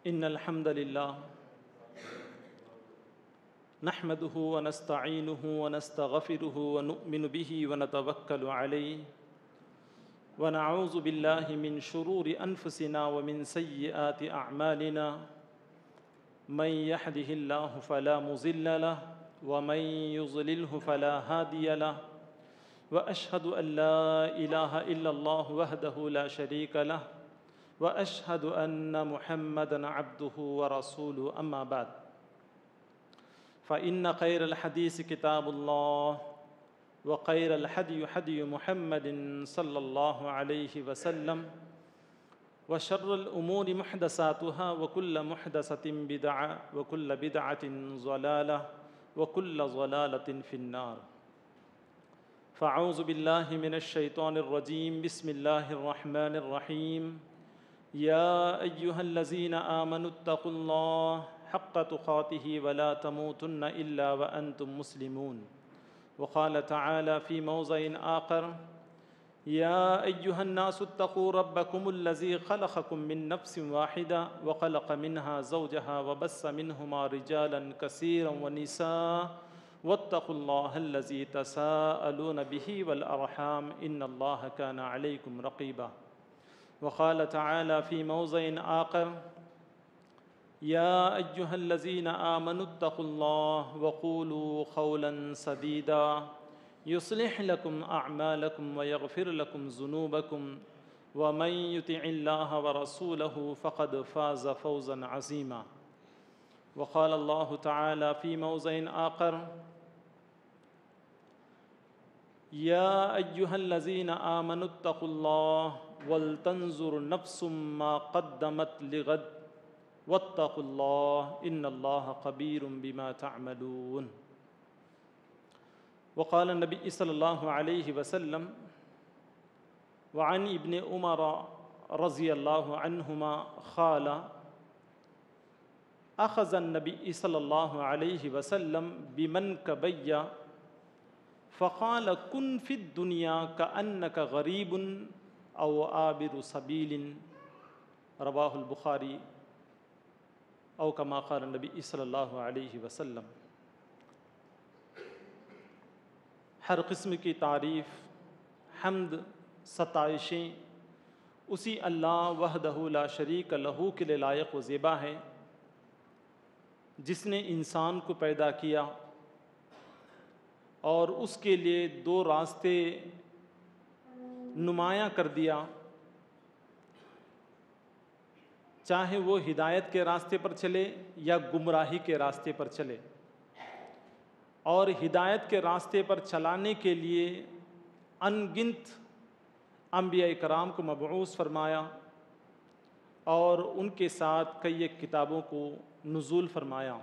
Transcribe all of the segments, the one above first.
إن الحمد لله نحمده ونستعينه ونستغفره ونؤمن به ونتوكل عليه ونعوذ بالله من شرور أنفسنا ومن سيئات أعمالنا من يهده الله فلا مضل له ومن يضلله فلا هادي له وأشهد أن لا إله إلا الله وحده لا شريك له وأشهد أن محمدًا عبده ورسوله أما بعد فإن خير الحديث كتاب الله وخير الهدي هدي محمد صلى الله عليه وسلم وشر الأمور محدثاتها وكل محدثة بدعة وكل بدعة ضلالة وكل ضلالة في النار فأعوذ بالله من الشيطان الرجيم بسم الله الرحمن الرحيم يا أيها الذين آمنوا اتقوا الله حق تقاته ولا تموتن إلا وأنتم مسلمون وقال تعالى في موضع آخر يا أيها الناس اتقوا ربكم الذي خلقكم من نفس واحدة وخلق منها زوجها وبث منهما رجالا كثيرا ونساء واتقوا الله الذي تساءلون به والأرحام إن الله كان عليكم رقيبا وقال تعالى في موضع آخر يا أيها الذين آمنوا اتقوا الله وقولوا قولا سديدا يصلح لكم أعمالكم ويغفر لكم ذنوبكم ومن يطع الله ورسوله فقد فاز فوزا عظيما وقال الله تعالى في موضع آخر يا أيها الذين آمنوا اتقوا الله ولتنظر نفس ما قدمت لغد واتقوا الله إن الله خبير بما تعملون وقال النبي صلى الله عليه وسلم وعن ابن عمر رضي الله عنهما قال أخذ النبي صلى الله عليه وسلم بمنكبي فقال كن في الدنيا كأنك غريب أو عابر سبيل رواه البخاري او كما قال النبی صلی اللہ علیہ وسلم۔ ہر قسم کی تعریف، حمد، ستائشیں اسی اللہ وحدہ لا شریک لہ کے لیے لائق و زیبا ہے جس نے انسان کو پیدا کیا اور اس کے لیے دو راستے نمایاں کر دیا، چاہے وہ ہدایت کے راستے پر چلے یا گمراہی کے راستے پر چلے، اور ہدایت کے راستے پر چلانے کے لیے ان گنت انبیاء کرام کو مبعوث فرمایا اور ان کے ساتھ کئی کتابوں کو نزول فرمایا۔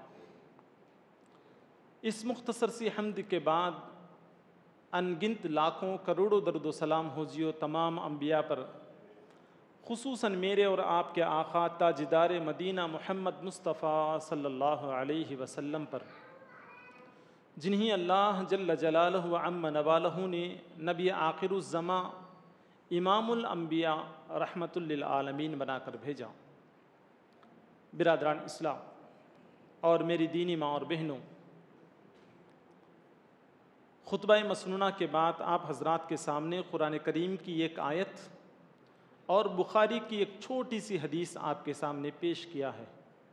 اس مختصر سی حمد کے بعد ان گنت لاکھوں کروڑوں درود و سلام ہوجیو تمام انبیاء پر، خصوصاً میرے اور آپ کے آقا تاجدار مدینہ محمد مصطفیٰ صلی اللہ علیہ وسلم پر، جنہیں اللہ جل جلالہ و عم نوالہ نے نبی آخر الزماں امام الانبیاء رحمت للعالمین بنا کر بھیجا۔ برادران اسلام اور میری دینی ماں اور بہنوں، خطبہ مسنونہ کے بعد آپ حضرات کے سامنے قرآن کریم کی ایک آیت اور بخاری کی ایک چھوٹی سی حدیث آپ کے سامنے پیش کیا ہے۔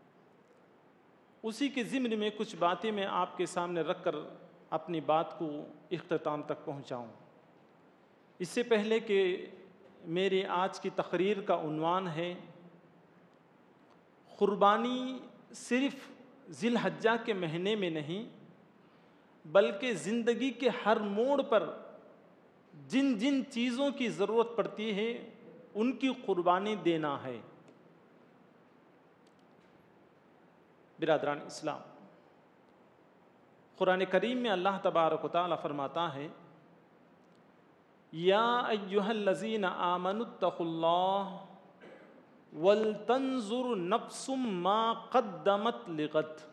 اسی کے ضمن میں کچھ باتیں میں آپ کے سامنے رکھ کر اپنی بات کو اختتام تک پہنچاؤں۔ اس سے پہلے کہ میرے آج کی تقریر کا عنوان ہے قربانی صرف ذی الحجہ کے مہینے میں نہیں بلکہ زندگی کے ہر موڑ پر جن جن چیزوں کی ضرورت پڑتی ہے ان کی قربانی دینا ہے۔ برادران اسلام، قرآن کریم میں اللہ تبارک و تعالی فرماتا ہے یا ایھا الذین آمنوا اتقوا اللہ ولتنظر نفس ما قدمت لغد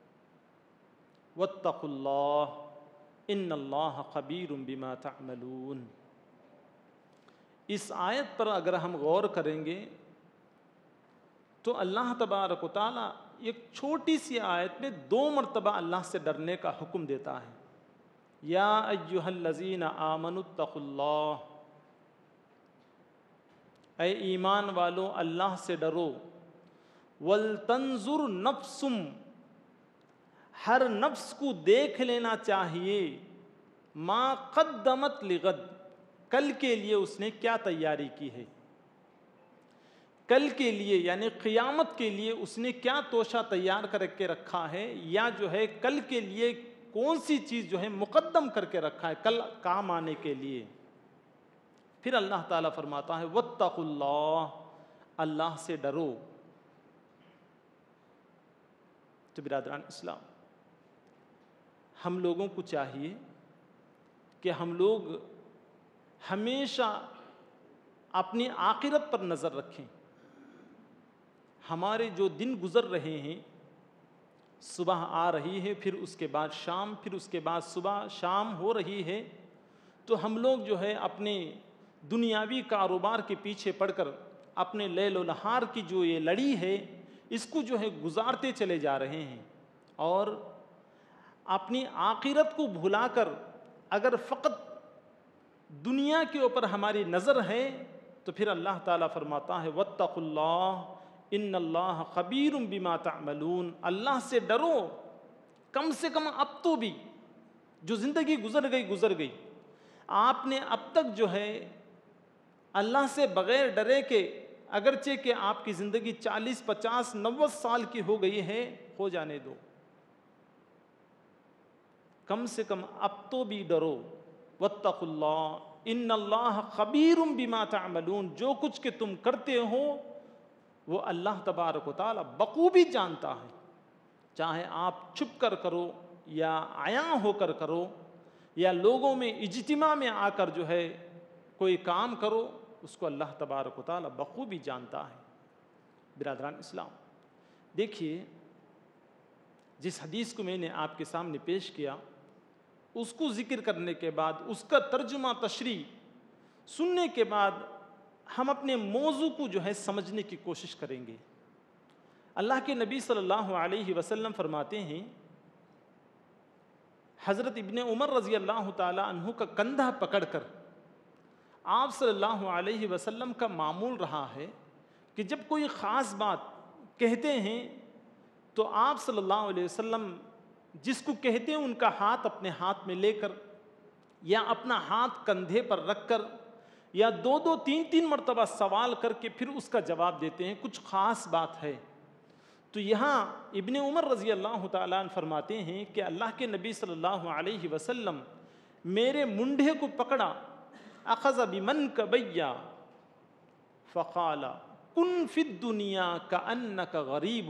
واتقوا اللہ ان اللہ خبیر بما تعملون۔ اس آیت پر اگر ہم غور کریں گے تو اللہ تبارک و تعالیٰ ایک چھوٹی سی آیت میں 2 مرتبہ اللہ سے ڈرنے کا حکم دیتا ہے. یا ایھا الذین آمنوا اتقوا اللہ، اے ایمان والو اللہ سے ڈرو. ولتنظر نفس، ہر نفس کو دیکھ لینا چاہیے، ما قدمت لغد، کل کے لیے اس نے کیا تیاری کی ہے. کل کے لیے یعنی قیامت کے لیے اس نے کیا توشہ تیار کر کے رکھا ہے، یا جو ہے کل کے لیے کون سی چیز جو ہے مقدم کر کے رکھا ہے کل کام آنے کے لیے. پھر اللہ تعالیٰ فرماتا ہے واتقوا اللہ، اللہ سے ڈرو. تو برادران اسلام، ہم لوگوں کو چاہیے کہ ہم لوگ ہمیشہ اپنی آخرت پر نظر رکھیں. ہمارے جو دن گزر رہے ہیں، صبح آ رہی ہے، پھر اس کے بعد شام، پھر اس کے بعد صبح شام ہو رہی ہے، تو ہم لوگ جو ہے اپنے دنیاوی کاروبار کے پیچھے پڑ کر اپنے لیل و نہار کی جو یہ لڑی ہے اس کو جو ہے گزارتے چلے جا رہے ہیں. اور اپنی آخرت کو بھلا کر اگر فقط دنیا کے اوپر ہماری نظر ہے تو پھر اللہ تعالیٰ فرماتا ہے واتقوا اللہ ان اللہ خبیر بما تعملون. اللہ سے ڈرو، کم سے کم اب تو بھی جو زندگی گزر گئی، آپ نے اب تک جو ہے اللہ سے بغیر ڈرے کہ اگرچہ کہ آپ کی زندگی 40 50 90 سال کی ہو گئی ہے، ہو جانے دو، کم سے کم اب تو بھی ڈرو. واتقوا اللہ ان اللہ خبیر بما تعملون، جو کچھ کہ تم کرتے ہو وہ اللہ تبارک و تعالیٰ بخوبی جانتا ہے. چاہے آپ چھپ کر کرو یا عیاں ہو کر کرو یا لوگوں میں اجتماع میں آ کر جو ہے کوئی کام کرو، اس کو اللہ تبارک و تعالیٰ بخوبی جانتا ہے. برادران اسلام، دیکھیے جس حدیث کو میں نے آپ کے سامنے پیش کیا، اس کو ذکر کرنے کے بعد، اس کا ترجمہ تشریح سننے کے بعد ہم اپنے موضوع کو جو ہے سمجھنے کی کوشش کریں گے. اللہ کے نبی صلی اللہ علیہ وسلم فرماتے ہیں، حضرت ابن عمر رضی اللہ تعالی عنہ کا کندھا پکڑ کر آپ صلی اللہ علیہ وسلم کا معمول رہا ہے کہ جب کوئی خاص بات کہتے ہیں تو آپ صلی اللہ علیہ وسلم جس کو کہتے ہیں ان کا ہاتھ اپنے ہاتھ میں لے کر یا اپنا ہاتھ کندھے پر رکھ کر یا 2 3 مرتبہ سوال کر کے پھر اس کا جواب دیتے ہیں. کچھ خاص بات ہے تو یہاں ابن عمر رضی اللہ تعالیٰ عنہ فرماتے ہیں کہ اللہ کے نبی صلی اللہ علیہ وسلم میرے منڈے کو پکڑا، اخذ بمنکبی فقال کن فی الدنیا کأنک غریب.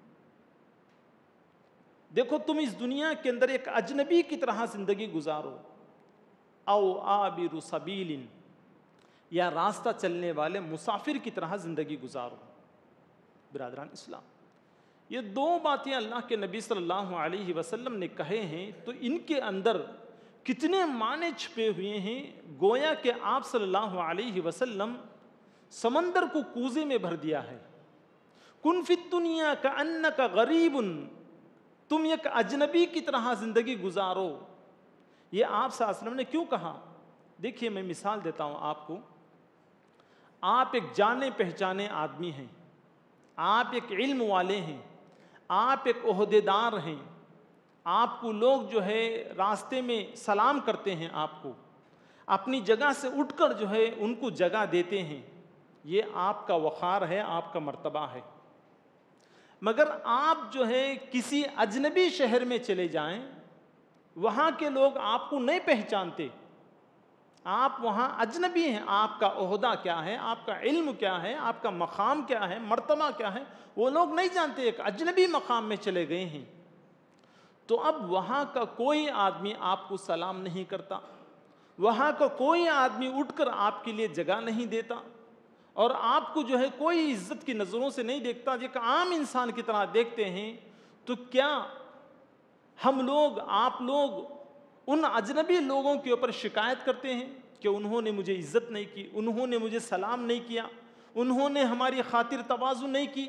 دیکھو تم اس دنیا کے اندر ایک اجنبی کی طرح زندگی گزارو، او عابر سبیل، یا راستہ چلنے والے مسافر کی طرح زندگی گزارو. برادران اسلام، یہ 2 باتیں اللہ کے نبی صلی اللہ علیہ وسلم نے کہے ہیں تو ان کے اندر کتنے معنی چھپے ہوئے ہیں. گویا کہ آپ صلی اللہ علیہ وسلم سمندر کو کوزے میں بھر دیا ہے. کن فی الدنیا کأنک غریب، تم ایک اجنبی کی طرح زندگی گزارو. یہ آپ صلی اللہ علیہ وسلم نے کیوں کہا؟ دیکھیے میں مثال دیتا ہوں آپ کو. آپ ایک جانے پہچانے آدمی ہیں، آپ ایک علم والے ہیں، آپ ایک عہدیدار ہیں، آپ کو لوگ جو ہے راستے میں سلام کرتے ہیں، آپ کو اپنی جگہ سے اٹھ کر جو ہے ان کو جگہ دیتے ہیں. یہ آپ کا وقار ہے، آپ کا مرتبہ ہے. مگر آپ جو ہے کسی اجنبی شہر میں چلے جائیں، وہاں کے لوگ آپ کو نہیں پہچانتے، آپ وہاں اجنبی ہیں. آپ کا عہدہ کیا ہے، آپ کا علم کیا ہے، آپ کا مقام کیا ہے، مرتبہ کیا ہے، وہ لوگ نہیں جانتے. ایک اجنبی مقام میں چلے گئے ہیں تو اب وہاں کا کوئی آدمی آپ کو سلام نہیں کرتا، وہاں کا کوئی آدمی اٹھ کر آپ کے لیے جگہ نہیں دیتا، اور آپ کو جو ہے کوئی عزت کی نظروں سے نہیں دیکھتا، ایک عام انسان کی طرح دیکھتے ہیں. تو کیا ہم لوگ، آپ لوگ ان اجنبی لوگوں کے اوپر شکایت کرتے ہیں کہ انہوں نے مجھے عزت نہیں کی، انہوں نے مجھے سلام نہیں کیا، انہوں نے ہماری خاطر تواضع نہیں کی؟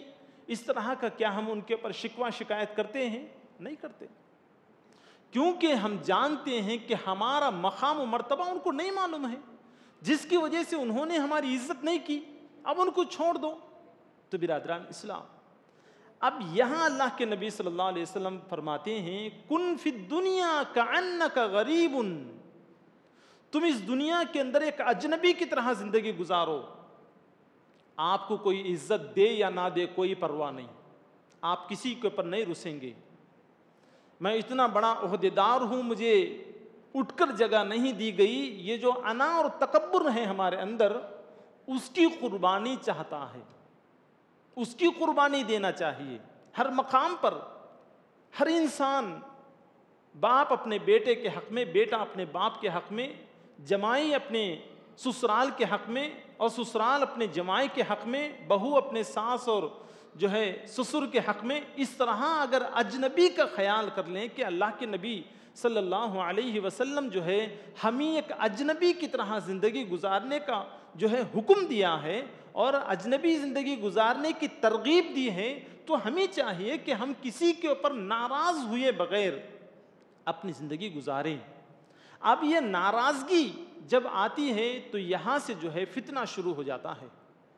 اس طرح کا کیا ہم ان کے اوپر شکوہ شکایت کرتے ہیں؟ نہیں کرتے، کیونکہ ہم جانتے ہیں کہ ہمارا مقام و مرتبہ ان کو نہیں معلوم ہے، جس کی وجہ سے انہوں نے ہماری عزت نہیں کی، اب ان کو چھوڑ دو۔ تو برادران اسلام، اب یہاں اللہ کے نبی صلی اللہ علیہ وسلم فرماتے ہیں کن فی الدنیا کأنک غریب، تم اس دنیا کے اندر ایک اجنبی کی طرح زندگی گزارو، آپ کو کوئی عزت دے یا نہ دے کوئی پرواہ نہیں، آپ کسی کے اوپر نہیں رسیں گے، میں اتنا بڑا عہدیدار ہوں مجھے اٹھ کر جگہ نہیں دی گئی، یہ جو انا اور تکبر ہے ہمارے اندر اس کی قربانی چاہتا ہے، اس کی قربانی دینا چاہیے۔ ہر مقام پر ہر انسان، باپ اپنے بیٹے کے حق میں، بیٹا اپنے باپ کے حق میں، جمائی اپنے سسرال کے حق میں اور سسرال اپنے جمائی کے حق میں، بہو اپنے ساس اور جو ہے سسر کے حق میں، اس طرح اگر اجنبی کا خیال کر لیں کہ اللہ کے نبی صلی اللہ علیہ وسلم جو ہے ہمیں ایک اجنبی کی طرح زندگی گزارنے کا جو ہے حکم دیا ہے اور اجنبی زندگی گزارنے کی ترغیب دی ہے، تو ہمیں چاہیے کہ ہم کسی کے اوپر ناراض ہوئے بغیر اپنی زندگی گزاریں۔ اب یہ ناراضگی جب آتی ہے تو یہاں سے جو ہے فتنہ شروع ہو جاتا ہے،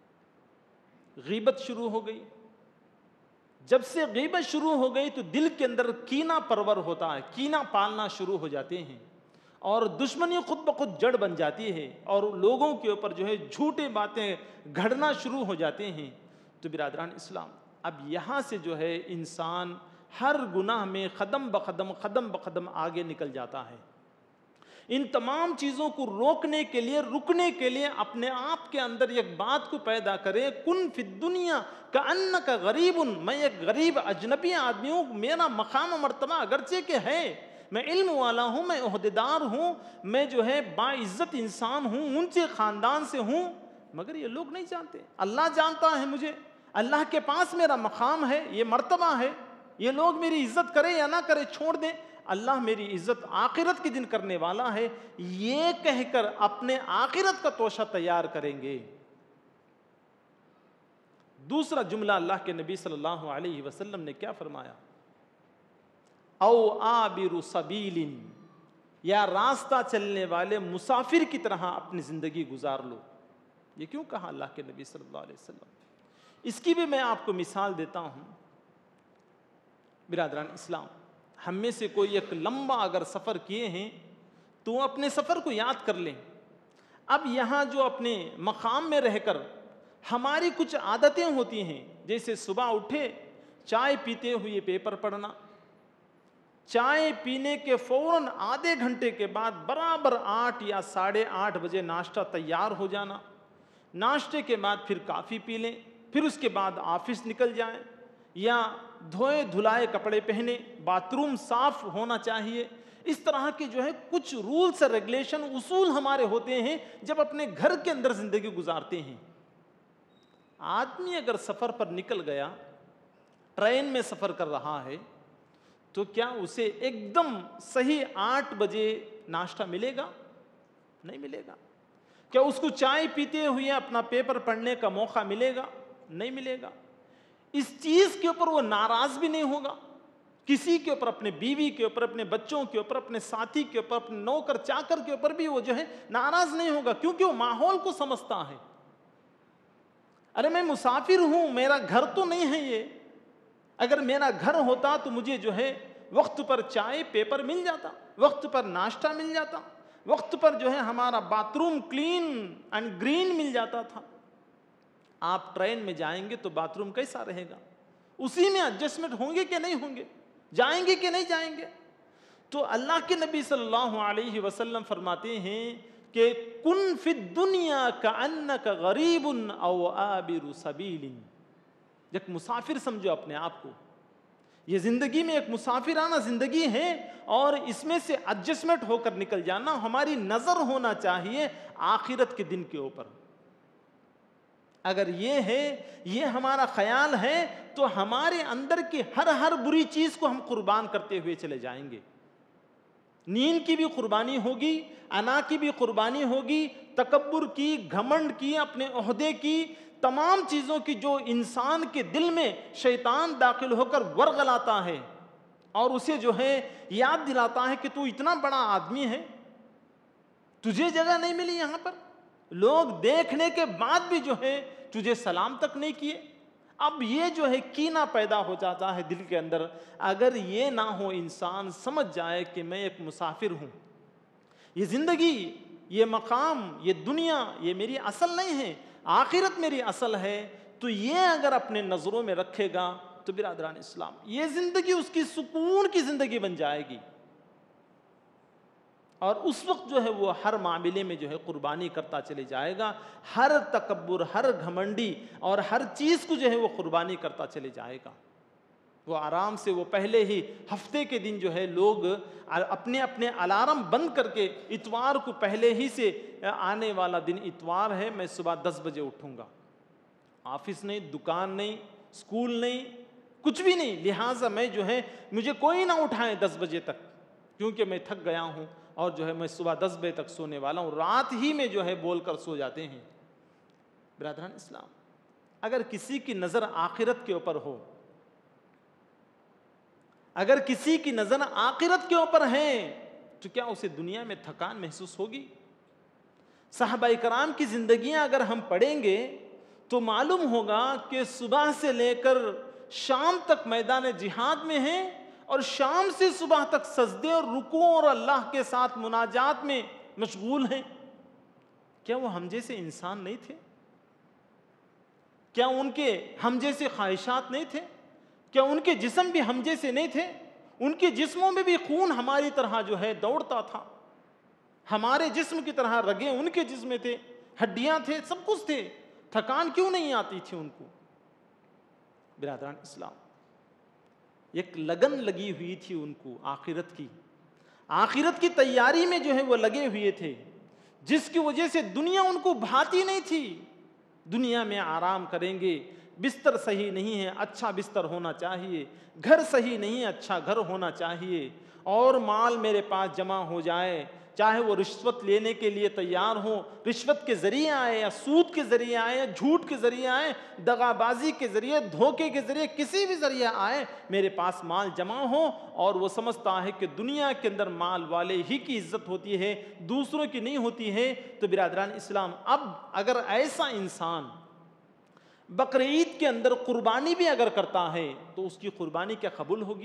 غیبت شروع ہو گئی، جب سے غیبت شروع ہو گئی تو دل کے اندر کینہ پرور ہوتا ہے، کینہ پالنا شروع ہو جاتے ہیں اور دشمنی خود بخود جڑ بن جاتی ہے اور لوگوں کے اوپر جو ہے جھوٹے باتیں گھڑنا شروع ہو جاتے ہیں۔ تو برادران اسلام، اب یہاں سے جو ہے انسان ہر گناہ میں قدم بقدم آگے نکل جاتا ہے۔ ان تمام چیزوں کو روکنے کے لیے، رکنے کے لیے اپنے آپ کے اندر ایک بات کو پیدا کرے، کن فی الدنیا کأنک غریب، میں ایک غریب اجنبی آدمی ہوں، میرا مقام و مرتبہ اگرچہ کہ ہے، میں علم والا ہوں، میں عہدیدار ہوں، میں جو ہے باعزت انسان ہوں، اونچے خاندان سے ہوں، مگر یہ لوگ نہیں جانتے، اللہ جانتا ہے مجھے، اللہ کے پاس میرا مقام ہے، یہ مرتبہ ہے، یہ لوگ میری عزت کرے یا نہ کرے چھوڑ دیں، اللہ میری عزت آخرت کے دن کرنے والا ہے، یہ کہہ کر اپنے آخرت کا توشہ تیار کریں گے۔ دوسرا جملہ اللہ کے نبی صلی اللہ علیہ وسلم نے کیا فرمایا؟ او عابر سبیل، یا راستہ چلنے والے مسافر کی طرح اپنی زندگی گزار لو۔ یہ کیوں کہا اللہ کے نبی صلی اللہ علیہ وسلم؟ اس کی بھی میں آپ کو مثال دیتا ہوں۔ برادران اسلام، ہم میں سے کوئی ایک لمبا اگر سفر کیے ہیں تو اپنے سفر کو یاد کر لیں۔ اب یہاں جو اپنے مقام میں رہ کر ہماری کچھ عادتیں ہوتی ہیں، جیسے صبح اٹھے چائے پیتے ہوئے پیپر پڑھنا، چائے پینے کے فوراً آدھے گھنٹے کے بعد برابر 8 یا 8:30 بجے ناشتہ تیار ہو جانا، ناشتے کے بعد پھر کافی پی لیں، پھر اس کے بعد آفس نکل جائیں، یا دھوئے دھلائے کپڑے پہنے، باتھ روم صاف ہونا چاہیے۔ اس طرح کے جو ہے کچھ رولز ریگولیشن اصول ہمارے ہوتے ہیں جب اپنے گھر کے اندر زندگی گزارتے ہیں۔ آدمی اگر سفر پر نکل گیا، ٹرین میں سفر کر رہا ہے، تو کیا اسے ایک دم صحیح 8 بجے ناشتہ ملے گا؟ نہیں ملے گا۔ کیا اس کو چائے پیتے ہوئے اپنا پیپر پڑھنے کا موقع ملے گا؟ نہیں ملے گا۔ اس چیز کے اوپر وہ ناراض بھی نہیں ہوگا، کسی کے اوپر، اپنے بیوی کے اوپر، اپنے بچوں کے اوپر، اپنے ساتھی کے اوپر، اپنے نوکر چاکر کے اوپر بھی وہ جو ہے ناراض نہیں ہوگا، کیونکہ وہ ماحول کو سمجھتا ہے۔ ارے میں مسافر ہوں، میرا گھر تو نہیں ہے یہ، اگر میرا گھر ہوتا تو مجھے جو ہے وقت پر چائے پیپر مل جاتا، وقت پر ناشتہ مل جاتا، وقت پر جو ہے ہمارا bathroom clean and green مل جاتا تھا۔ آپ ٹرین میں جائیں گے تو باتھ روم کیسا رہے گا؟ اسی میں ایڈجسٹمنٹ ہوں گے کہ نہیں ہوں گے؟ جائیں گے کہ نہیں جائیں گے؟ تو اللہ کے نبی صلی اللہ علیہ وسلم فرماتے ہیں کہ کن فی الدنیا کأنک غریب او عابر سبیل، ایک مسافر سمجھو اپنے آپ کو، یہ زندگی میں ایک مسافرانہ زندگی ہے اور اس میں سے ایڈجسٹمنٹ ہو کر نکل جانا۔ ہماری نظر ہونا چاہیے آخرت کے دن کے اوپر۔ اگر یہ ہے، یہ ہمارا خیال ہے، تو ہمارے اندر کی ہر بری چیز کو ہم قربان کرتے ہوئے چلے جائیں گے۔ نیند کی بھی قربانی ہوگی، انا کی بھی قربانی ہوگی، تکبر کی، گھمنڈ کی، اپنے عہدے کی، تمام چیزوں کی جو انسان کے دل میں شیطان داخل ہو کر ورغلاتا ہے اور اسے جو ہے یاد دلاتا ہے کہ تو اتنا بڑا آدمی ہے، تجھے جگہ نہیں ملی یہاں پر، لوگ دیکھنے کے بعد بھی جو ہے تجھے سلام تک نہیں کیے. اب یہ جو ہے کینہ پیدا ہو جاتا ہے دل کے اندر. اگر یہ نہ ہو، انسان سمجھ جائے کہ میں ایک مسافر ہوں، یہ زندگی، یہ مقام، یہ دنیا، یہ میری اصل نہیں ہے، آخرت میری اصل ہے، تو یہ اگر اپنے نظروں میں رکھے گا تو برادران اسلام یہ زندگی اس کی سکون کی زندگی بن جائے گی. اور اس وقت جو ہے وہ ہر معاملے میں جو ہے قربانی کرتا چلے جائے گا، ہر تکبر، ہر گھمنڈی اور ہر چیز کو جو ہے وہ قربانی کرتا چلے جائے گا. وہ آرام سے، وہ پہلے ہی ہفتے کے دن جو ہے لوگ اپنے اپنے الارم بند کر کے، اتوار کو پہلے ہی سے آنے والا دن اتوار ہے، میں صبح 10 بجے اٹھوں گا، آفس نہیں، دکان نہیں، اسکول نہیں، کچھ بھی نہیں، لہٰذا میں جو ہے مجھے کوئی نہ اٹھائے 10 بجے تک، کیونکہ میں تھک گیا ہوں اور جو ہے میں صبح 10 بجے تک سونے والا ہوں. رات ہی میں جو ہے بول کر سو جاتے ہیں. برادران اسلام، اگر کسی کی نظر آخرت کے اوپر ہو، اگر کسی کی نظر آخرت کے اوپر ہے تو کیا اسے دنیا میں تھکان محسوس ہوگی؟ صحابہ کرام کی زندگیاں اگر ہم پڑھیں گے تو معلوم ہوگا کہ صبح سے لے کر شام تک میدان جہاد میں ہیں، اور شام سے صبح تک سجدے اور رکوع اور اللہ کے ساتھ مناجات میں مشغول ہیں. کیا وہ ہم جیسے انسان نہیں تھے؟ کیا ان کے ہم جیسے خواہشات نہیں تھے؟ کیا ان کے جسم بھی ہم جیسے نہیں تھے؟ ان کے جسموں میں بھی خون ہماری طرح جو ہے دوڑتا تھا، ہمارے جسم کی طرح رگیں ان کے جسم میں تھے، ہڈیاں تھے، سب کچھ تھے. تھکان کیوں نہیں آتی تھی ان کو؟ برادران اسلام، ایک لگن لگی ہوئی تھی ان کو آخرت کی تیاری میں جو ہے وہ لگے ہوئے تھے، جس کی وجہ سے دنیا ان کو بھاتی نہیں تھی. دنیا میں آرام کریں گے، بستر صحیح نہیں ہے، اچھا بستر ہونا چاہیے، گھر صحیح نہیں ہے، اچھا گھر ہونا چاہیے، اور مال میرے پاس جمع ہو جائے، چاہے وہ رشوت لینے کے لیے تیار ہوں، رشوت کے ذریعے آئے یا سود کے ذریعے آئے یا جھوٹ کے ذریعے آئے، دغا بازی کے ذریعے، دھوکے کے ذریعے، کسی بھی ذریعے آئے، میرے پاس مال جمع ہو. اور وہ سمجھتا ہے کہ دنیا کے اندر مال والے ہی کی عزت ہوتی ہے، دوسروں کی نہیں ہوتی ہے. تو برادران اسلام، اب اگر ایسا انسان بقرعید کے اندر قربانی بھی اگر کرتا ہے تو اس کی قربانی کیا قبول ہوگی؟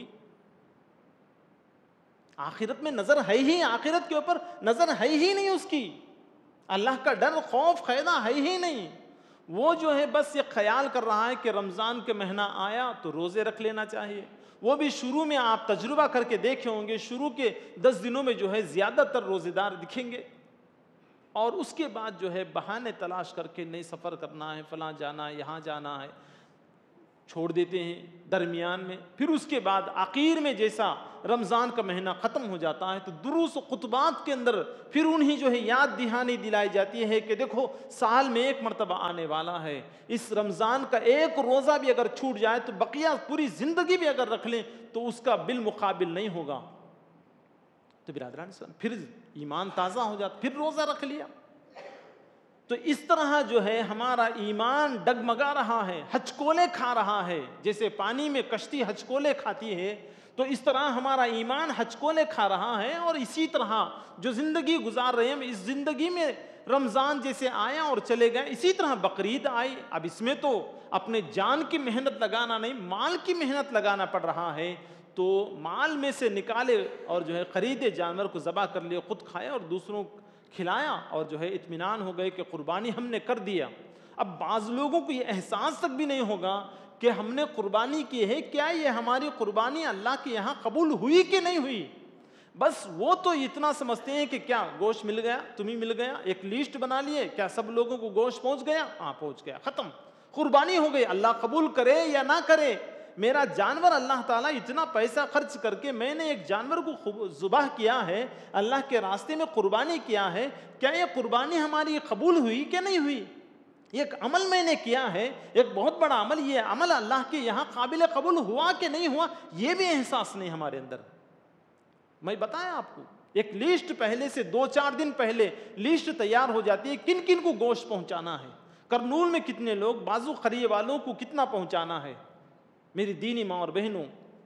آخرت میں نظر ہے ہی، آخرت کے اوپر نظر ہے ہی نہیں اس کی، اللہ کا ڈر، خوف، قیدہ ہے ہی نہیں. وہ جو ہے بس یہ خیال کر رہا ہے کہ رمضان کے مہینہ آیا تو روزے رکھ لینا چاہیے. وہ بھی شروع میں آپ تجربہ کر کے دیکھے ہوں گے، شروع کے 10 دنوں میں جو ہے زیادہ تر روزے دار دکھیں گے، اور اس کے بعد جو ہے بہانے تلاش کر کے نہیں سفر کرنا ہے، فلاں جانا ہے، یہاں جانا ہے، چھوڑ دیتے ہیں درمیان میں. پھر اس کے بعد آخر میں جیسا رمضان کا مہینہ ختم ہو جاتا ہے تو دروس و خطبات کے اندر پھر انہیں جو ہے یاد دہانی دلائی جاتی ہے کہ دیکھو سال میں ایک مرتبہ آنے والا ہے، اس رمضان کا ایک روزہ بھی اگر چھوٹ جائے تو بقیہ پوری زندگی بھی اگر رکھ لیں تو اس کا بالمقابل نہیں ہوگا. تو برادران اسلام، پھر ایمان تازہ ہو جاتا، پھر روزہ رکھ لیا. تو اس طرح جو ہے ہمارا ایمان ڈگمگا رہا ہے، ہچکولے کھا رہا ہے. جیسے پانی میں کشتی ہچکولے کھاتی ہے، تو اس طرح ہمارا ایمان ہچکولے کھا رہا ہے. اور اسی طرح جو زندگی گزار رہے ہیں، اس زندگی میں رمضان جیسے آیا اور چلے گئے، اسی طرح بقرعید آئی. اب اس میں تو اپنے جان کی محنت لگانا نہیں، مال کی محنت لگانا پڑ رہا ہے. تو مال میں سے نکالے اور جو ہے خریدے جانور کو ذبح کر لیے، خود کھائے اور دوسروں کھلایا، اور جو ہے اطمینان ہو گئے کہ قربانی ہم نے کر دیا. اب بعض لوگوں کو یہ احساس تک بھی نہیں ہوگا کہ ہم نے قربانی کی ہے، کیا یہ ہماری قربانی اللہ کے یہاں قبول ہوئی کہ نہیں ہوئی. بس وہ تو اتنا سمجھتے ہیں کہ کیا گوشت مل گیا، تمہیں مل گیا، ایک لیسٹ بنا لیے، کیا سب لوگوں کو گوشت پہنچ گیا؟ ہاں پہنچ گیا، ختم، قربانی ہو گئی. اللہ قبول کرے یا نہ کرے، میرا جانور اللہ تعالیٰ اتنا پیسہ خرچ کر کے میں نے ایک جانور کو ذبح کیا ہے، اللہ کے راستے میں قربانی کیا ہے، کیا یہ قربانی ہماری قبول ہوئی کہ نہیں ہوئی؟ ایک عمل میں نے کیا ہے، ایک بہت بڑا عمل، یہ عمل اللہ کے یہاں قابل قبول ہوا کہ نہیں ہوا، یہ بھی احساس نہیں ہمارے اندر. میں بتایا آپ کو، ایک لسٹ پہلے سے 2-4 دن پہلے لسٹ تیار ہو جاتی ہے، کن کن کو گوشت پہنچانا ہے، کرنول میں کتنے لوگ بازو خریے والوں کو کتنا پہنچانا ہے. میری دینی ماں اور بہنوں،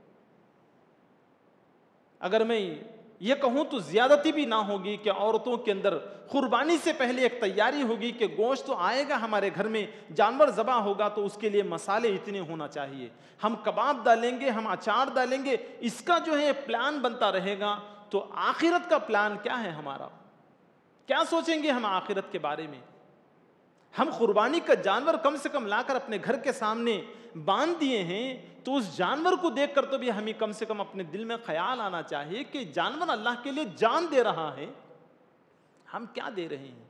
اگر میں یہ کہوں تو زیادتی بھی نہ ہوگی کہ عورتوں کے اندر قربانی سے پہلے ایک تیاری ہوگی کہ گوشت تو آئے گا ہمارے گھر میں، جانور ذبح ہوگا تو اس کے لیے مسالے اتنے ہونا چاہیے، ہم کباب ڈالیں گے، ہم اچار ڈالیں گے، اس کا جو ہے پلان بنتا رہے گا. تو آخرت کا پلان کیا ہے ہمارا؟ کیا سوچیں گے ہم آخرت کے بارے میں؟ ہم قربانی کا جانور کم سے کم لا کر اپنے گھر کے سامنے باندھ دیے ہیں، تو اس جانور کو دیکھ کر تو بھی ہمیں کم سے کم اپنے دل میں خیال آنا چاہیے کہ جانور اللہ کے لیے جان دے رہا ہے، ہم کیا دے رہے ہیں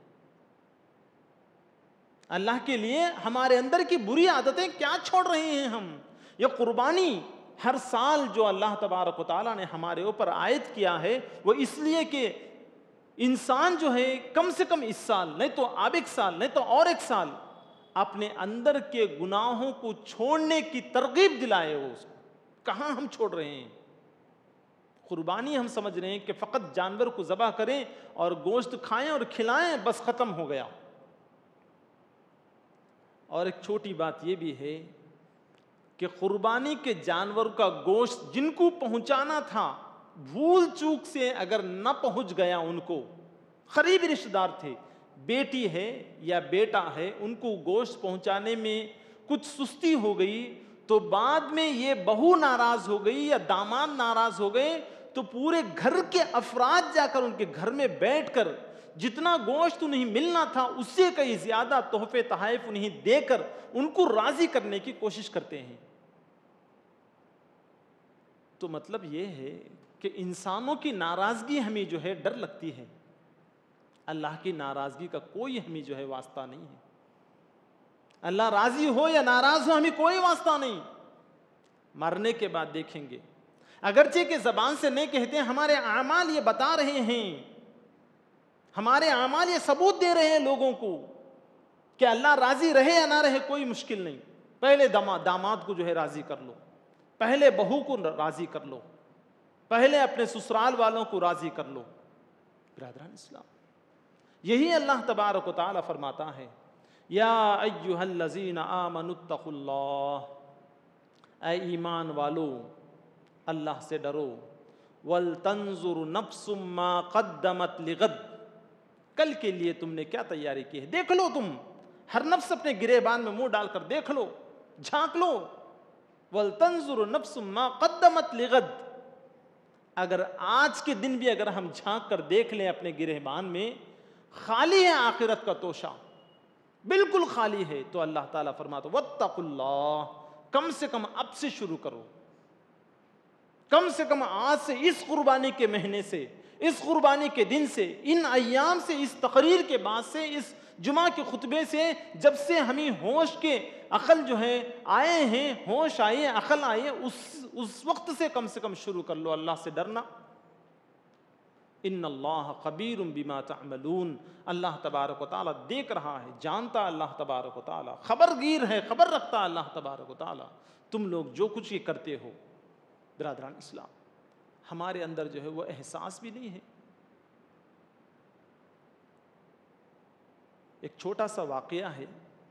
اللہ کے لیے؟ ہمارے اندر کی بری عادتیں کیا چھوڑ رہے ہیں ہم؟ یہ قربانی ہر سال جو اللہ تبارک و تعالیٰ نے ہمارے اوپر عائد کیا ہے، وہ اس لیے کہ انسان جو ہے کم سے کم اس سال، نہیں تو اب ایک سال، نہیں تو اور ایک سال، اپنے اندر کے گناہوں کو چھوڑنے کی ترغیب دلائے. وہ اس کو کہاں ہم چھوڑ رہے ہیں؟ قربانی ہم سمجھ رہے ہیں کہ فقط جانور کو ذبح کریں اور گوشت کھائیں اور کھلائیں، بس ختم ہو گیا. اور ایک چھوٹی بات یہ بھی ہے کہ قربانی کے جانور کا گوشت جن کو پہنچانا تھا، بھول چوک سے اگر نہ پہنچ گیا، ان کو قریبی رشتہ دار تھے، بیٹی ہے یا بیٹا ہے، ان کو گوشت پہنچانے میں کچھ سستی ہو گئی، تو بعد میں یہ بہو ناراض ہو گئی یا داماد ناراض ہو گئے، تو پورے گھر کے افراد جا کر ان کے گھر میں بیٹھ کر جتنا گوشت انہیں ملنا تھا اس سے کئی زیادہ تحفے تحائف انہیں دے کر ان کو راضی کرنے کی کوشش کرتے ہیں. تو مطلب یہ ہے کہ انسانوں کی ناراضگی ہمیں جو ہے ڈر لگتی ہے، اللہ کی ناراضگی کا کوئی ہمیں جو ہے واسطہ نہیں ہے. اللہ راضی ہو یا ناراض ہو ہمیں کوئی واسطہ نہیں. مرنے کے بعد دیکھیں گے، اگرچہ کہ زبان سے نہیں کہتے، ہمارے اعمال یہ بتا رہے ہیں، ہمارے اعمال یہ ثبوت دے رہے ہیں لوگوں کو کہ اللہ راضی رہے یا نہ رہے کوئی مشکل نہیں. پہلے داماد کو جو ہے راضی کر لو، پہلے بہو کو راضی کر لو، پہلے اپنے سسرال والوں کو راضی کر لو. برادران اسلام، یہی اللہ تبارک و تعالی فرماتا ہے، یا ایھا الذین آمنوا اتقوا اللہ، اے ایمان والو اللہ سے ڈرو، ولتنظر نفس ما قدمت لغد، کل کے لیے تم نے کیا تیاری کی ہے دیکھ لو. تم ہر نفس اپنے گریبان میں منہ ڈال کر دیکھ لو، جھانک لو. وَلْتَنْظُرُ نَفْسٌ مَا قَدَّمَتْ لِغَدٍ، اگر آج کے دن بھی اگر ہم جھانک کر دیکھ لیں اپنے گریبان میں، خالی ہے آخرت کا توشہ، بالکل خالی ہے. تو اللہ تعالیٰ فرماتا وَاتَّقُوا اللَّهَ، کم سے کم اب سے شروع کرو، کم سے کم آج سے، اس قربانی کے مہینے سے، اس قربانی کے دن سے، ان ایام سے، اس تقریر کے بعد سے، اس جمعہ کے خطبے سے، جب سے ہمیں ہوش کے عقل جو ہے آئے ہیں، ہوش آئے، عقل آئے، اس وقت سے کم شروع کر لو اللہ سے ڈرنا. ان اللہ خبیر بما تعملون، اللہ تبارک و تعالیٰ دیکھ رہا ہے، جانتا اللہ تبارک و تعالیٰ، خبرگیر ہے، خبر رکھتا اللہ تبارک و تعالیٰ تم لوگ جو کچھ یہ کرتے ہو. برادران اسلام، ہمارے اندر جو ہے وہ احساس بھی نہیں ہے. ایک چھوٹا سا واقعہ ہے،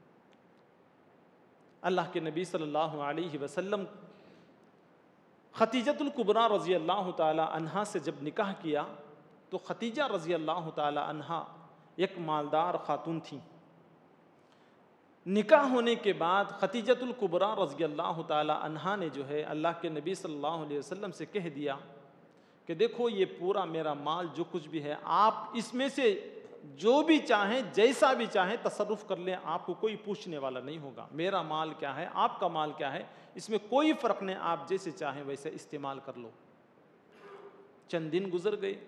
اللہ کے نبی صلی اللہ علیہ وسلم خدیجہ الکبریٰ رضی اللہ تعالی عنہا سے جب نکاح کیا تو خدیجہ رضی اللہ تعالی عنہا ایک مالدار خاتون تھیں. نکاح ہونے کے بعد خدیجہ الکبریٰ رضی اللہ تعالی عنہا نے جو ہے اللہ کے نبی صلی اللہ علیہ وسلم سے کہہ دیا کہ دیکھو یہ پورا میرا مال جو کچھ بھی ہے، آپ اس میں سے جو بھی چاہیں، جیسا بھی چاہیں تصرف کر لیں، آپ کو کوئی پوچھنے والا نہیں ہوگا. میرا مال کیا ہے، آپ کا مال کیا ہے، اس میں کوئی فرق نہیں، آپ جیسے چاہیں ویسے استعمال کر لو. چند دن گزر گئے.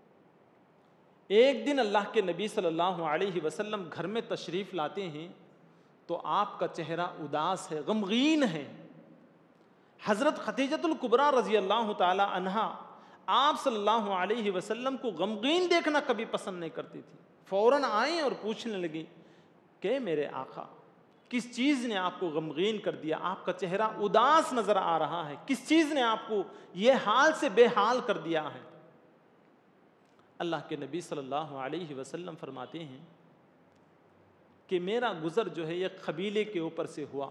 ایک دن اللہ کے نبی صلی اللہ علیہ وسلم گھر میں تشریف لاتے ہیں تو آپ کا چہرہ اداس ہے، غمگین ہے. حضرت خدیجہ الکبریٰ رضی اللہ تعالی عنہا آپ صلی اللہ علیہ وسلم کو غمگین دیکھنا کبھی پسند نہیں کرتی تھی. فوراً آئیں اور پوچھنے لگی کہ میرے آقا، کس چیز نے آپ کو غمگین کر دیا، آپ کا چہرہ اداس نظر آ رہا ہے، کس چیز نے آپ کو یہ حال سے بے حال کر دیا ہے؟ اللہ کے نبی صلی اللہ علیہ وسلم فرماتے ہیں کہ میرا گزر جو ہے ایک قبیلے کے اوپر سے ہوا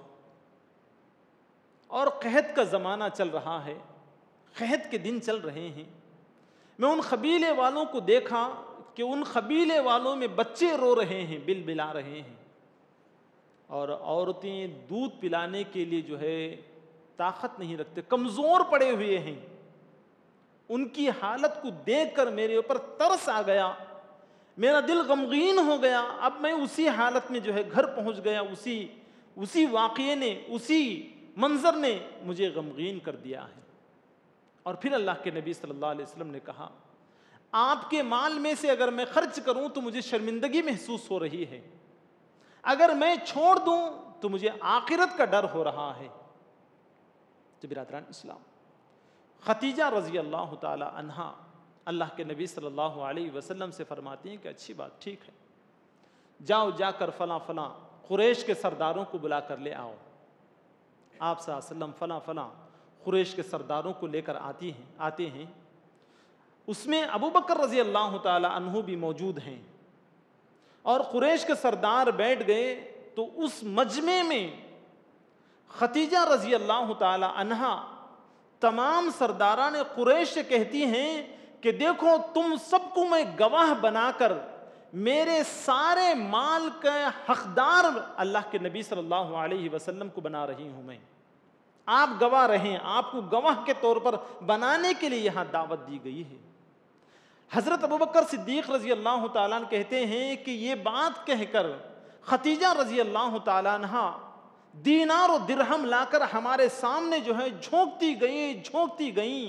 اور قحط کا زمانہ چل رہا ہے، قحط کے دن چل رہے ہیں۔ میں ان قبیلے والوں کو دیکھا کہ ان قبیلے والوں میں بچے رو رہے ہیں، بل بلا رہے ہیں، اور عورتیں دودھ پلانے کے لیے جو ہے طاقت نہیں رکھتے، کمزور پڑے ہوئے ہیں۔ ان کی حالت کو دیکھ کر میرے اوپر ترس آ گیا، میرا دل غمگین ہو گیا۔ اب میں اسی حالت میں جو ہے گھر پہنچ گیا، اسی واقعے نے، اسی منظر نے مجھے غمگین کر دیا ہے۔ اور پھر اللہ کے نبی صلی اللہ علیہ وسلم نے کہا، آپ کے مال میں سے اگر میں خرچ کروں تو مجھے شرمندگی محسوس ہو رہی ہے، اگر میں چھوڑ دوں تو مجھے آخرت کا ڈر ہو رہا ہے۔ تو برادران اسلام، خدیجہ رضی اللہ تعالی عنہا اللہ کے نبی صلی اللہ علیہ وسلم سے فرماتی ہیں کہ اچھی بات، ٹھیک ہے، جاؤ جا کر فلاں فلاں قریش کے سرداروں کو بلا کر لے آؤ۔ آپ صلی اللہ علیہ وسلم فلاں فلاں قریش کے سرداروں کو لے کر آتے ہیں۔ اس میں ابو بکر رضی اللہ تعالی عنہ بھی موجود ہیں، اور قریش کے سردار بیٹھ گئے تو اس مجمع میں خدیجہ رضی اللہ تعالی عنہا تمام سرداران قریش سے کہتی ہیں کہ دیکھو، تم سب کو میں گواہ بنا کر میرے سارے مال کا حقدار اللہ کے نبی صلی اللہ علیہ وسلم کو بنا رہی ہوں میں، آپ گواہ رہیں، آپ کو گواہ کے طور پر بنانے کے لیے یہاں دعوت دی گئی ہے۔ حضرت ابوبکر صدیق رضی اللہ تعالیٰ عنہ کہتے ہیں کہ یہ بات کہہ کر خدیجہ رضی اللہ تعالیٰ عنہ دینار و درہم لا کر ہمارے سامنے جو ہے جھونکتی گئیں،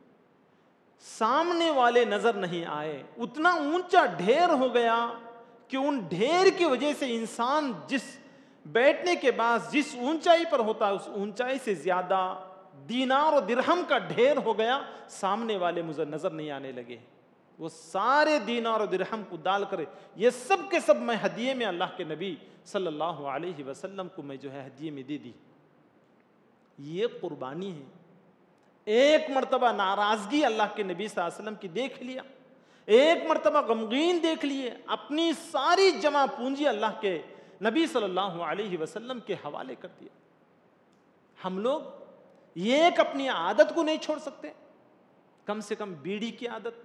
سامنے والے نظر نہیں آئے، اتنا اونچا ڈھیر ہو گیا کہ ان ڈھیر کی وجہ سے انسان جس بیٹھنے کے بعد جس اونچائی پر ہوتا ہے اس اونچائی سے زیادہ دینار و درہم کا ڈھیر ہو گیا، سامنے والے مجھے نظر نہیں آنے لگے۔ وہ سارے دینار و درہم کو ڈال کر یہ سب کے سب میں ہدیے میں اللہ کے نبی صلی اللہ علیہ وسلم کو میں جو ہے ہدیے میں دے دی۔ یہ قربانی ہے۔ ایک مرتبہ ناراضگی اللہ کے نبی صلی اللہ علیہ وسلم کی دیکھ لیا، ایک مرتبہ غمگین دیکھ لیے، اپنی ساری جمع پونجی اللہ کے نبی صلی اللہ علیہ وسلم کے حوالے کر دیا۔ ہم لوگ یہ ایک اپنی عادت کو نہیں چھوڑ سکتے، کم سے کم بیڑی کی عادت،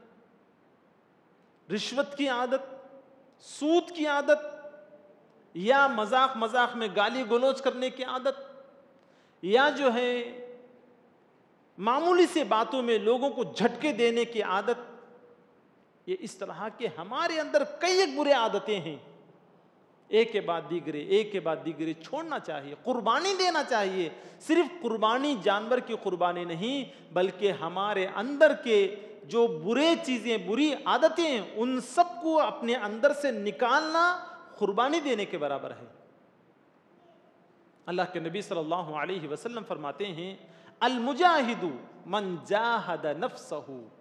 رشوت کی عادت، سود کی عادت، یا مذاق میں گالی گلوچ کرنے کی عادت، یا جو ہے معمولی سے باتوں میں لوگوں کو جھٹکے دینے کی عادت، یہ اس طرح کے ہمارے اندر کئی ایک برے عادتیں ہیں، ایک کے بعد دیگرے چھوڑنا چاہیے، قربانی دینا چاہیے۔ صرف قربانی جانور کی قربانی نہیں، بلکہ ہمارے اندر کے جو برے چیزیں، بری عادتیں ہیں، ان سب کو اپنے اندر سے نکالنا قربانی دینے کے برابر ہے۔ اللہ کے نبی صلی اللہ علیہ وسلم فرماتے ہیں، المجاہد من جاہد نفسہ،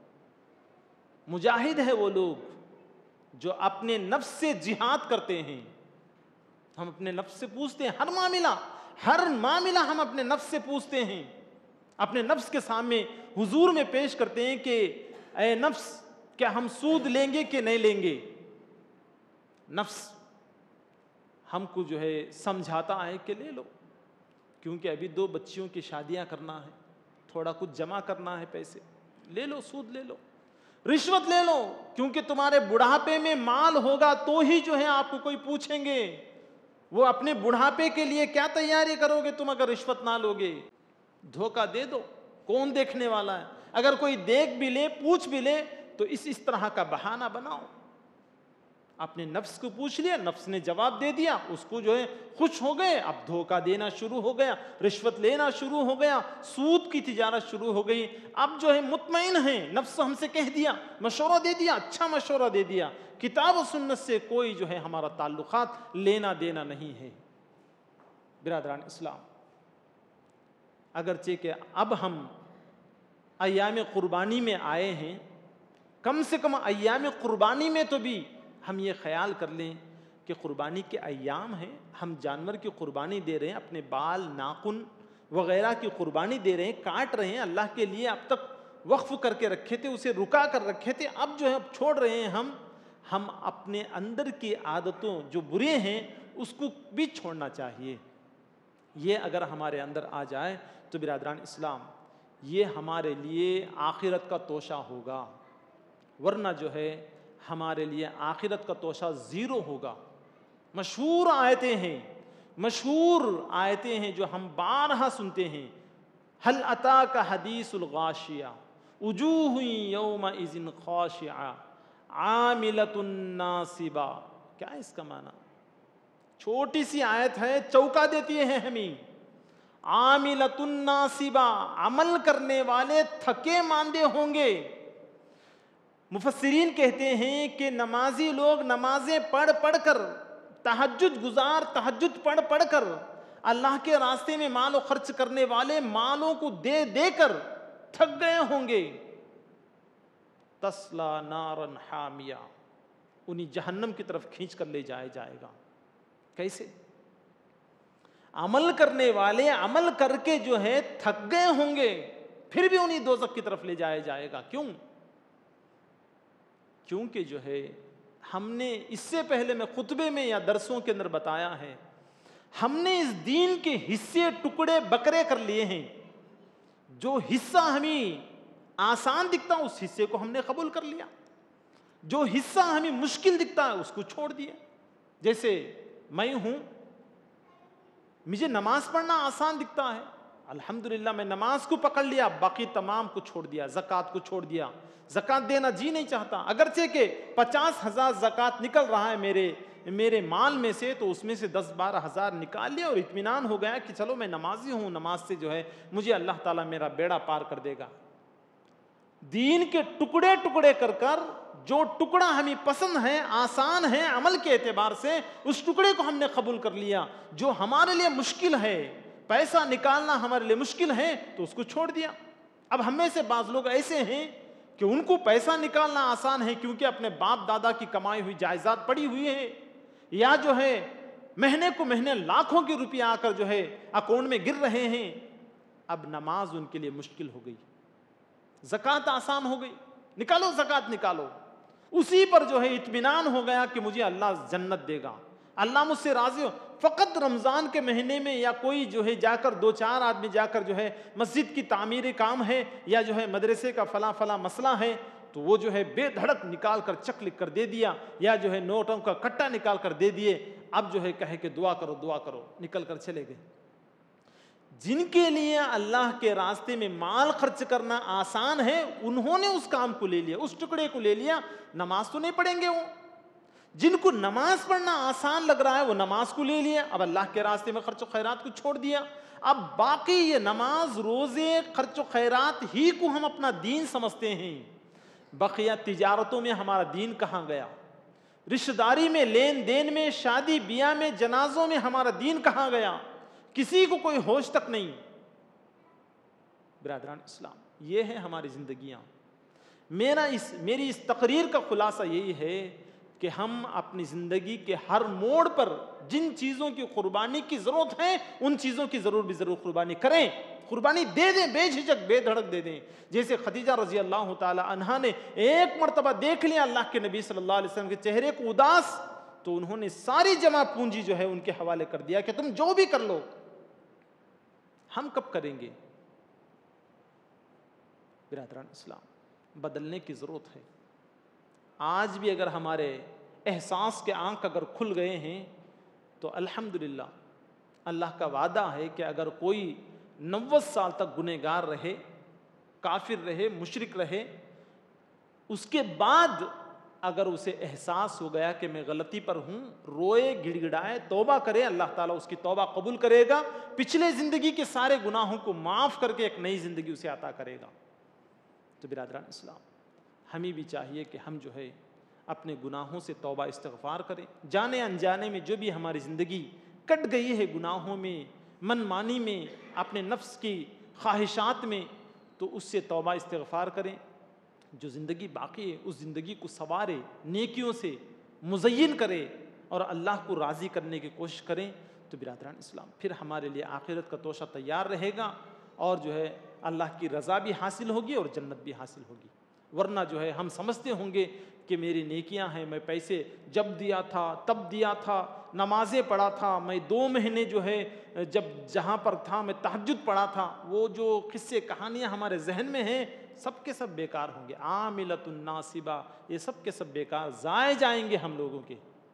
مجاہد ہے وہ لوگ جو اپنے نفس سے جہاد کرتے ہیں۔ ہم اپنے نفس سے پوچھتے ہیں، ہر معاملہ ہم اپنے نفس سے پوچھتے ہیں، اپنے نفس کے سامنے حضور میں پیش کرتے ہیں کہ اے نفس، کیا ہم سود لیں گے کہ نہیں لیں گے؟ نفس ہم کو جو ہے سمجھاتا ہے کہ لے لو، کیونکہ ابھی 2 بچیوں کی شادیاں کرنا ہے، تھوڑا کچھ جمع کرنا ہے، پیسے لے لو، سود لے لو، رشوت لے لو، کیونکہ تمہارے بڑھاپے میں مال ہوگا تو ہی جو ہے آپ کو کوئی پوچھیں گے۔ وہ اپنے بڑھاپے کے لیے کیا تیاری کرو گے تم اگر رشوت نہ لوگے؟ دھوکہ دے دو، کون دیکھنے والا ہے؟ اگر کوئی دیکھ بھی لے، پوچھ بھی لے، تو اس طرح کا بہانہ بناؤ۔ اپنے نفس کو پوچھ لیا، نفس نے جواب دے دیا، اس کو جو ہے خوش ہو گئے، اب دھوکہ دینا شروع ہو گیا، رشوت لینا شروع ہو گیا، سود کی تجارت شروع ہو گئی۔ اب جو ہے مطمئن ہیں، نفس ہم سے کہہ دیا، مشورہ دے دیا، اچھا مشورہ دے دیا، کتاب و سنت سے کوئی جو ہے ہمارا تعلقات لینا دینا نہیں ہے۔ برادران اسلام، اگرچہ کہ اب ہم ایام قربانی میں آئے ہیں، کم سے کم ایام قربانی میں تو بھی ہم یہ خیال کر لیں کہ قربانی کے ایام ہیں، ہم جانور کی قربانی دے رہے ہیں، اپنے بال، ناخن وغیرہ کی قربانی دے رہے ہیں، کاٹ رہے ہیں، اللہ کے لیے اب تک وقف کر کے رکھے تھے، اسے رکا کر رکھے تھے، اب جو ہے اب چھوڑ رہے ہیں۔ ہم اپنے اندر کی عادتوں جو برے ہیں اس کو بھی چھوڑنا چاہیے. یہ اگر ہمارے اندر آ جائے تو برادران اسلام یہ ہمارے لیے آخرت کا توشہ ہوگا، ورنہ جو ہے ہمارے لیے آخرت کا توشہ زیرو ہوگا. مشہور آیتیں ہیں جو ہم بارہا سنتے ہیں. هل اتاک حدیث الغاشیہ وجوہ یومئذ خاشعہ عاملۃ ناصبہ. کیا ہے اس کا معنی؟ چھوٹی سی آیت ہے، چوکا دیتی ہے ہمیں. عاملۃ ناصبہ، عمل کرنے والے تھکے ماندے ہوں گے. مفسرین کہتے ہیں کہ نمازی لوگ نمازیں پڑھ کر، تہجد گزار تہجد پڑھ کر، اللہ کے راستے میں مال و خرچ کرنے والے مالوں کو دے دے کر تھک گئے ہوں گے. تسلا نارا حامیہ، انہیں جہنم کی طرف کھینچ کر لے جائے گا. کیسے؟ عمل کرنے والے عمل کر کے جو ہے تھک گئے ہوں گے، پھر بھی انہیں دوزخ کی طرف لے جایا جائے گا. کیوں؟ کیونکہ جو ہے ہم نے اس سے پہلے میں خطبے میں یا درسوں کے اندر بتایا ہے، ہم نے اس دین کے حصے ٹکڑے بکرے کر لیے ہیں. جو حصہ ہمیں آسان دکھتا اس حصے کو ہم نے قبول کر لیا، جو حصہ ہمیں مشکل دکھتا ہے اس کو چھوڑ دیا. جیسے میں ہوں، مجھے نماز پڑھنا آسان دکھتا ہے، الحمدللہ میں نماز کو پکڑ لیا، باقی تمام کو چھوڑ دیا. زکوٰۃ کو چھوڑ دیا، زکوٰۃ دینا جی نہیں چاہتا. اگرچہ کہ 50,000 زکوٰۃ نکل رہا ہے میرے مال میں سے، تو اس میں سے 10-12 ہزار نکال لیا اور اطمینان ہو گیا کہ چلو میں نمازی ہوں، نماز سے جو ہے مجھے اللہ تعالیٰ میرا بیڑا پار کر دے گا. دین کے ٹکڑے کر جو ٹکڑا ہمیں پسند ہے، آسان ہے عمل کے اعتبار سے، اس ٹکڑے کو ہم نے قبول کر لیا. جو ہمارے لیے مشکل ہے، پیسہ نکالنا ہمارے لیے مشکل ہے، تو اس کو چھوڑ دیا. اب ہم میں سے بعض لوگ ایسے ہیں کہ ان کو پیسہ نکالنا آسان ہے، کیونکہ اپنے باپ دادا کی کمائی ہوئی جائیداد پڑی ہوئی ہے، یا جو ہے مہینے کو مہینے لاکھوں کے روپے آ کر جو ہے اکاؤنٹ میں گر رہے ہیں. اب نماز ان کے لیے مشکل ہو گئی، زکوٰۃ آسان ہو گئی، نکالو زکوٰۃ نکالو. اسی پر جو ہے اطمینان ہو گیا کہ مجھے اللہ جنت دے گا، اللہ مجھ سے راضی ہو. فقط رمضان کے مہینے میں یا کوئی جو ہے جا کر 2-4 آدمی جا کر جو ہے مسجد کی تعمیری کام ہے، یا جو ہے مدرسے کا فلاں مسئلہ ہے، تو وہ جو ہے بے دھڑک نکال کر چیک لکھ کر دے دیا، یا جو ہے نوٹوں کا کٹا نکال کر دے دیے. اب جو ہے کہے کہ دعا کرو، نکل کر چلے گئے. جن کے لیے اللہ کے راستے میں مال خرچ کرنا آسان ہے، انہوں نے اس کام کو لے لیا، اس ٹکڑے کو لے لیا. نماز تو نہیں پڑھیں گے وہ. جن کو نماز پڑھنا آسان لگ رہا ہے وہ نماز کو لے لیا، اب اللہ کے راستے میں خرچ و خیرات کو چھوڑ دیا. اب باقی یہ نماز، روزے، خرچ و خیرات ہی کو ہم اپنا دین سمجھتے ہیں. بقیہ تجارتوں میں ہمارا دین کہاں گیا؟ رشتہ داری میں، لین دین میں، شادی بیاہ میں، جنازوں میں ہمارا دین کہاں گیا؟ کسی کو کوئی ہوش تک نہیں. برادران اسلام، یہ ہے ہماری زندگیاں. میری اس تقریر کا خلاصہ یہی ہے کہ ہم اپنی زندگی کے ہر موڑ پر جن چیزوں کی قربانی کی ضرورت ہے ان چیزوں کی ضرور قربانی کریں، قربانی دے دیں، بے جھجک بے دھڑک دے دیں. جیسے خدیجہ رضی اللہ تعالی عنہا نے ایک مرتبہ دیکھ لیا اللہ کے نبی صلی اللہ علیہ وسلم کے چہرے کو اداس، تو انہوں نے ساری جمع پونجی جو ہے ان کے حوالے کر دیا کہ تم جو بھی کر لو. ہم کب کریں گے؟ برادران اسلام، بدلنے کی ضرورت ہے. آج بھی اگر ہمارے احساس کے آنکھ اگر کھل گئے ہیں تو الحمدللہ اللہ کا وعدہ ہے کہ اگر کوئی 90 سال تک گنہگار رہے، کافر رہے، مشرک رہے، اس کے بعد اگر اسے احساس ہو گیا کہ میں غلطی پر ہوں، روئے، گڑ گڑائے، توبہ کرے، اللہ تعالیٰ اس کی توبہ قبول کرے گا، پچھلے زندگی کے سارے گناہوں کو معاف کر کے ایک نئی زندگی اسے عطا کرے گا. تو برادران اسلام، ہمیں بھی چاہیے کہ ہم جو ہے اپنے گناہوں سے توبہ استغفار کریں. جانے انجانے میں جو بھی ہماری زندگی کٹ گئی ہے گناہوں میں، من مانی میں، اپنے نفس کی خواہشات میں، تو اس سے توبہ استغفار کریں. جو زندگی باقی ہے اس زندگی کو سنوارے، نیکیوں سے مزین کرے اور اللہ کو راضی کرنے کی کوشش کریں. تو برادران اسلام، پھر ہمارے لیے آخرت کا توشہ تیار رہے گا، اور جو ہے اللہ کی رضا بھی حاصل ہوگی اور جنت بھی حاصل ہوگی. ورنہ جو ہے ہم سمجھتے ہوں گے کہ میری نیکیاں ہیں، میں پیسے جب دیا تھا تب دیا تھا، نمازیں پڑھا تھا، میں 2 مہینے جو ہے جہاں پر تھا میں تہجد پڑھا تھا، وہ جو قصے کہانیاں ہمارے ذہن میں ہیں سب کے سب بیکار ہوں گے، عاملۃ ناصبہ، یہ سب کے سب بیکار ضائع جائیں گے ہم لوگوں کے۔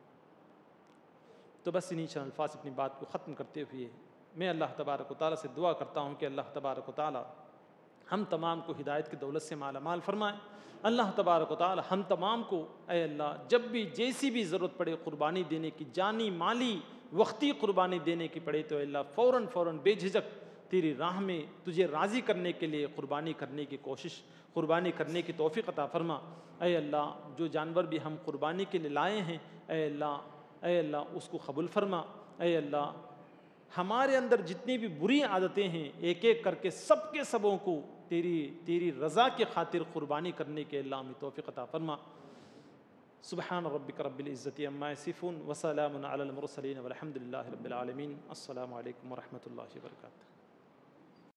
تو بس انہی چند الفاظ اپنی بات کو ختم کرتے ہوئے میں اللہ تبارک و تعالیٰ سے دعا کرتا ہوں کہ اللہ تبارک و تعالیٰ ہم تمام کو ہدایت کی دولت سے مالا مال فرمائے۔ اللہ تبارک و تعالیٰ ہم تمام کو اے اللہ جب بھی جیسی بھی ضرورت پڑے قربانی دینے کی، جانی مالی وقتی قربانی دینے کی پڑے تو اے اللہ فوراً بے جھجک تیری راہ میں تجھے راضی کرنے کے لیے قربانی کرنے کی کوشش، قربانی کرنے کی توفیق عطا فرما۔ اے اللہ جو جانور بھی ہم قربانی کے لیے لائے ہیں اے اللہ اس کو قبول فرما۔ اے اللہ ہمارے اندر جتنی بھی بری عادتیں ہیں ایک ایک کر کے سب کے سبوں کو تیری رضا کی خاطر قربانی کرنے کے اللہ ہمیں توفیق عطا فرما۔ سبحان ربک رب العزت عما یصفون وسلام علی المرسلین والحمد للہ رب العالمین۔ السلام علیکم ورحمۃ اللہ وبرکاتہ۔